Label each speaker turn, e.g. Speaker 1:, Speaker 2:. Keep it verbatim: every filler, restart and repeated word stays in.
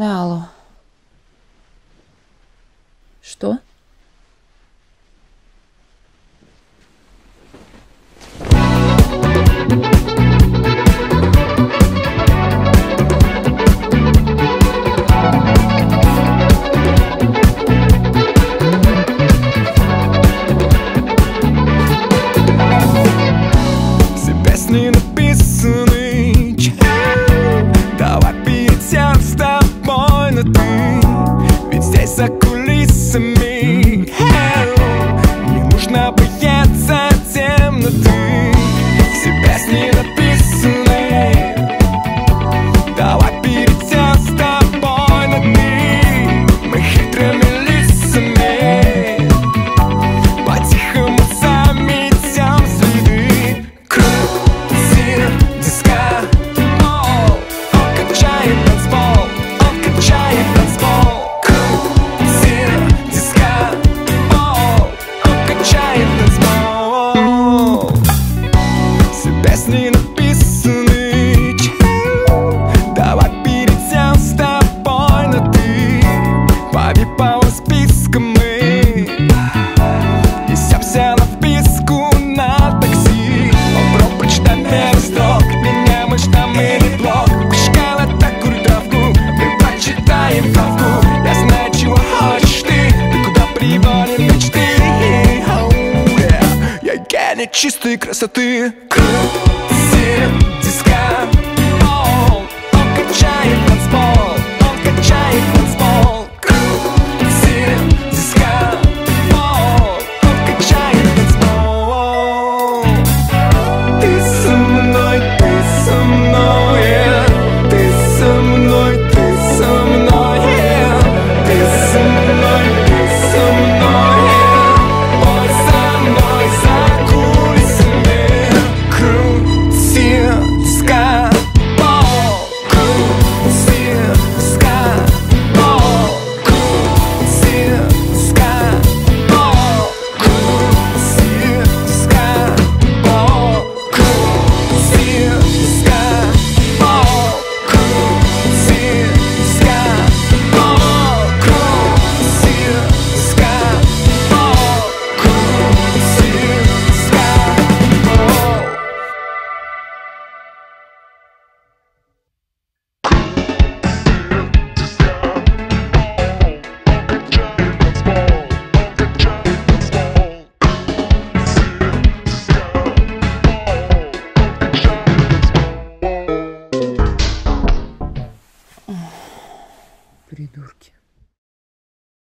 Speaker 1: Да, алло. Что?
Speaker 2: Все песни написаны, давай перейдем с тобой на ты. Ведь здесь за кулисами не нужно бояться темноты. Все песни написаны, давай перейдем с тобой на ты. Мы хитрыми лицами по-тихому заметем следы. Крутим диска, ол, он качает танцпол, он качает танцпол. Крутим диска, ол, он качает танцпол. Все песни написаны, давай перейдем с тобой на ты. По виповым спискам мы несемся на вписку на такси. Попробуй прочитай первый строк, меня мы штаммы не блок. Пешкала такую травку, мы прочитаем правку. Я знаю, чего хочешь ты, ты куда приводим мечты. Oh, yeah. Я гений чистой красоты. Крутим диска, ол, он качает танцпол, он качает танцпол. Крутим диска, ол, он качает танцпол. Ты со мной, ты со мной, yeah. Ты со мной, ты со мной, yeah. Ты со мной, ты со мной, yeah. Ой, за мной, за кулисами. Крутим диска, ол, крутим диска, ол, крутим диска, ол, крутим диска, ол, крутим диска, ол, крутим диска, ол, крутим диска, ол, крутим диска, ол.
Speaker 1: Придурки.